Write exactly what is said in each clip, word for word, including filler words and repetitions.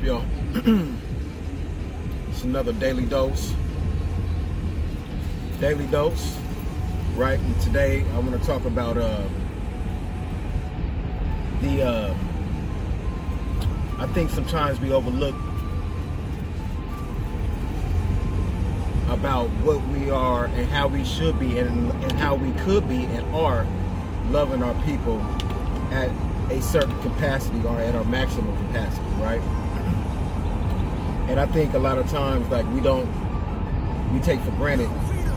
y'all? It's another daily dose. Daily dose, right? And today I want to talk about uh, the. Uh, I think sometimes we overlook about what we are and how we should be and, and how we could be and are loving our people at a certain capacity or at our maximum capacity, right? And I think a lot of times, like, we don't, we take for granted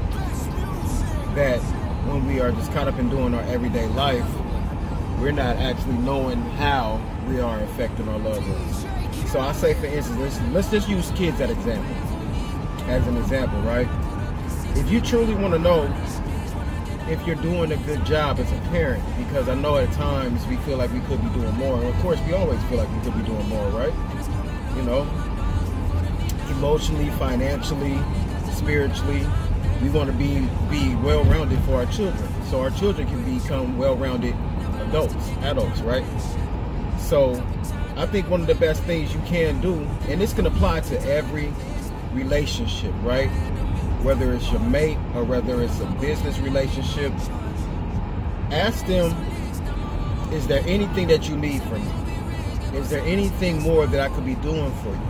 that when we are just caught up in doing our everyday life, we're not actually knowing how we are affecting our loved ones. So I say, for instance, let's, let's just use kids as example, as an example, right? If you truly want to know if you're doing a good job as a parent, because I know at times we feel like we could be doing more, and of course we always feel like we could be doing more, right? You know, emotionally, financially, spiritually, we want to be be well-rounded for our children, so our children can become well-rounded adults, adults, right? So I think one of the best things you can do, and this can apply to every relationship, right? Whether it's your mate or whether it's a business relationship, ask them, is there anything that you need from me? Is there anything more that I could be doing for you?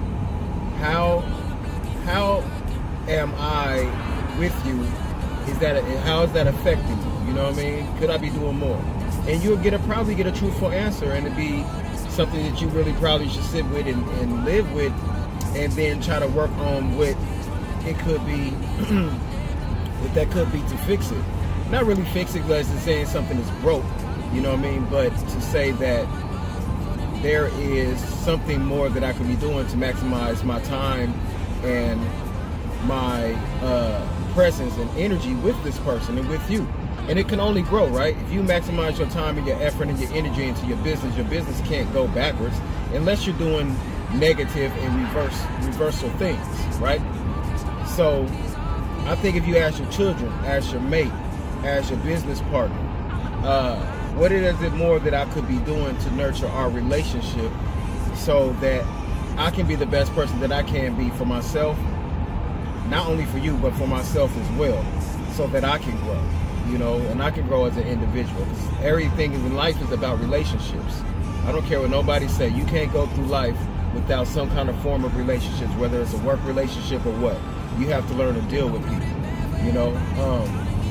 How how am I with you? Is that how is that affecting you? You know what I mean? Could I be doing more? And you'll get a probably get a truthful answer, and it'd be something that you really probably should sit with and, and live with, and then try to work on what it could be, what that could be to fix it. Not really fix it, but it's saying something is broke, you know what I mean? But to say that there is something more that I could be doing to maximize my time and my uh, presence and energy with this person and with you. And it can only grow, right? If you maximize your time and your effort and your energy into your business, your business can't go backwards unless you're doing negative and reverse reversal things, right? So I think if you ask your children, ask your mate, ask your business partner, uh, what is it more that I could be doing to nurture our relationship so that I can be the best person that I can be for myself, not only for you, but for myself as well, so that I can grow, you know, and I can grow as an individual. Because everything in life is about relationships. I don't care what nobody say. You can't go through life without some kind of form of relationships, whether it's a work relationship or what. You have to learn to deal with people, you know. Um,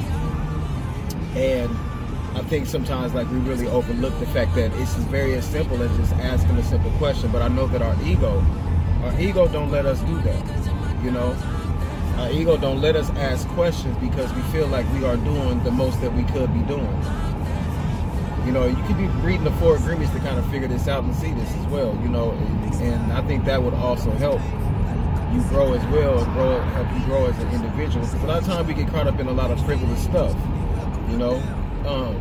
and I think sometimes, like, we really overlook the fact that it's very as simple as just asking a simple question. But I know that our ego, our ego don't let us do that, you know. Our ego don't let us ask questions because we feel like we are doing the most that we could be doing. You know, you could be reading the Four Agreements to kind of figure this out and see this as well, you know. And, and I think that would also help you grow as well, and grow, help you grow as an individual. Because a lot of times we get caught up in a lot of frivolous stuff, you know. Um,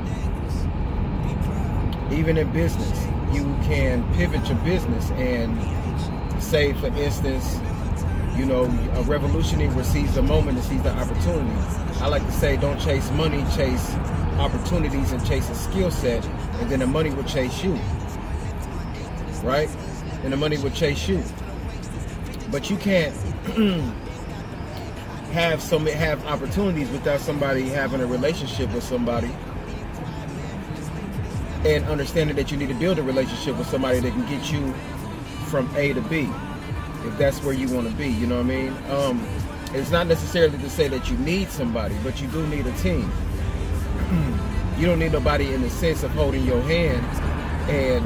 even in business, you can pivot your business and say, for instance, you know, a revolutionary will seize the moment and seize the opportunity. I like to say, don't chase money, chase opportunities and chase a skill set, and then the money will chase you, right? And the money will chase you. But you can't have some have opportunities without somebody having a relationship with somebody and understanding that you need to build a relationship with somebody that can get you from A to B, if that's where you want to be, you know what I mean? Um, it's not necessarily to say that you need somebody, but you do need a team. You don't need nobody in the sense of holding your hand and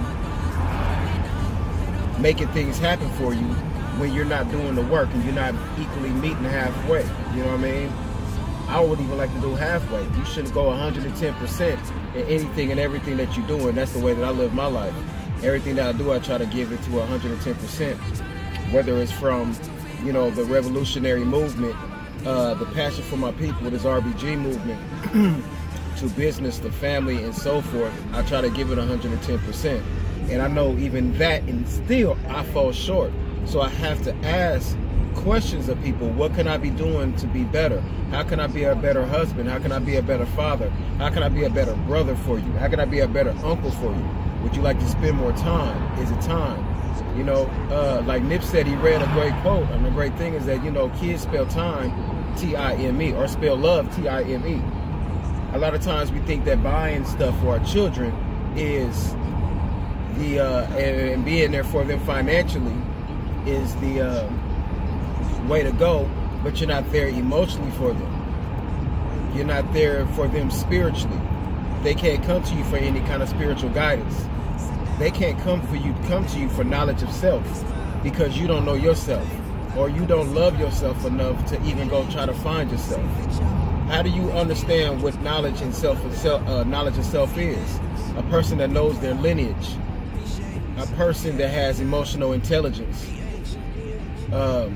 making things happen for you when you're not doing the work and you're not equally meeting halfway, you know what I mean? I would even like to do halfway. You shouldn't go one hundred ten percent in anything and everything that you're doing. That's the way that I live my life. Everything that I do, I try to give it to one hundred ten percent. Whether it's from, you know, the revolutionary movement, uh, the passion for my people, this R B G movement, to business, to family, and so forth, I try to give it one hundred ten percent. And I know even that, and still, I fall short. So I have to ask questions of people. What can I be doing to be better? How can I be a better husband? How can I be a better father? How can I be a better brother for you? How can I be a better uncle for you? Would you like to spend more time? Is it time? You know, uh, like Nip said, he read a great quote, and the great thing is that, you know, kids spell time T I M E, or spell love T I M E. A lot of times we think that buying stuff for our children is the, uh, and being there for them financially is the uh, way to go, but you're not there emotionally for them. You're not there for them spiritually. They can't come to you for any kind of spiritual guidance. They can't come for you, come to you for knowledge of self, because you don't know yourself, or you don't love yourself enough to even go try to find yourself. How do you understand what knowledge and self, uh, knowledge of self is? A person that knows their lineage, a person that has emotional intelligence, um,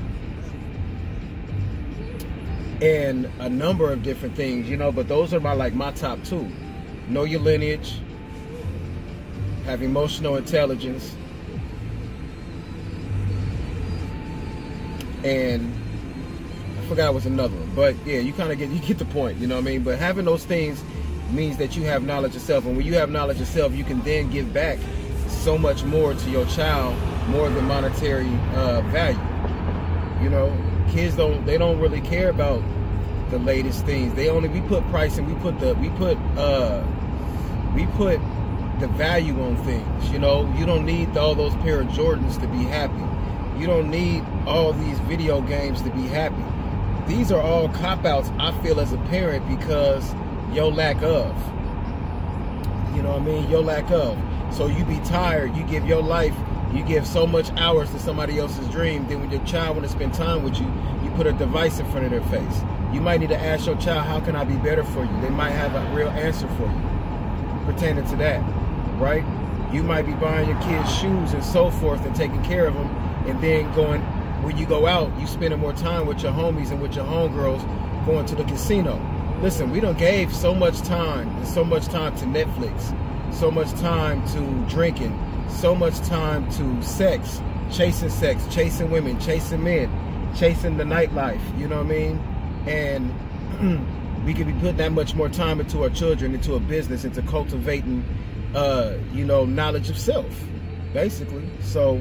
and a number of different things, you know. But those are my like my top two: know your lineage, have emotional intelligence, and I forgot what's another one, but yeah, you kind of get you get the point, you know what I mean? But having those things means that you have knowledge of self, and when you have knowledge of self, you can then give back so much more to your child, more than monetary uh, value. You know, kids don't they don't really care about the latest things. They only we put price and we put the we put uh we put the value on things. You know, you don't need all those pair of Jordans to be happy. You don't need all these video games to be happy. These are all cop-outs, I feel, as a parent, because your lack of. You know what I mean? Your lack of. So you be tired, you give your life, you give so much hours to somebody else's dream, then when your child want to spend time with you, you put a device in front of their face. You might need to ask your child, how can I be better for you? They might have a real answer for you pertaining to that, right? You might be buying your kids shoes and so forth and taking care of them, and then going, when you go out, you spending more time with your homies and with your homegirls, going to the casino. Listen, we done gave so much time, and so much time to Netflix, so much time to drinking, so much time to sex, chasing sex, chasing women, chasing men, chasing the nightlife, you know what I mean? And we could be putting that much more time into our children, into a business, into cultivating, uh, you know, knowledge of self, basically. So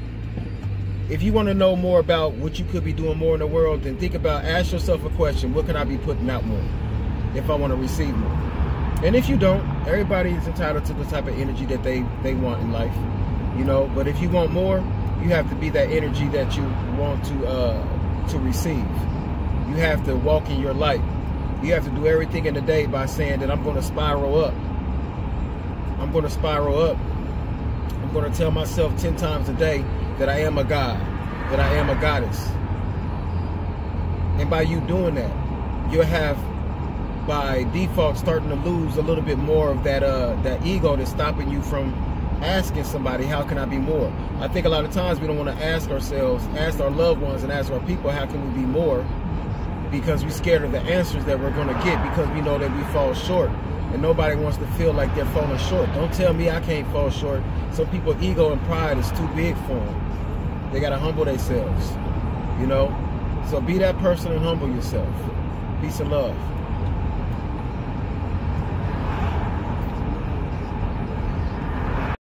if you want to know more about what you could be doing more in the world, then think about, ask yourself a question: what can I be putting out more if I want to receive more? And if you don't, everybody is entitled to the type of energy that they, they want in life, you know. But if you want more, you have to be that energy that you want to uh, to receive. You have to walk in your light. You have to do everything in the day by saying that I'm going to spiral up. I'm going to spiral up. I'm going to tell myself ten times a day that I am a god, that I am a goddess. And by you doing that, you'll have, by default, starting to lose a little bit more of that uh, that ego that's stopping you from asking somebody, how can I be more? I think a lot of times we don't want to ask ourselves, ask our loved ones, and ask our people, how can we be more? Because we're scared of the answers that we're going to get, because we know that we fall short. And nobody wants to feel like they're falling short. Don't tell me I can't fall short. Some people, ego and pride is too big for them. They got to humble themselves, you know? So be that person and humble yourself. Peace and love.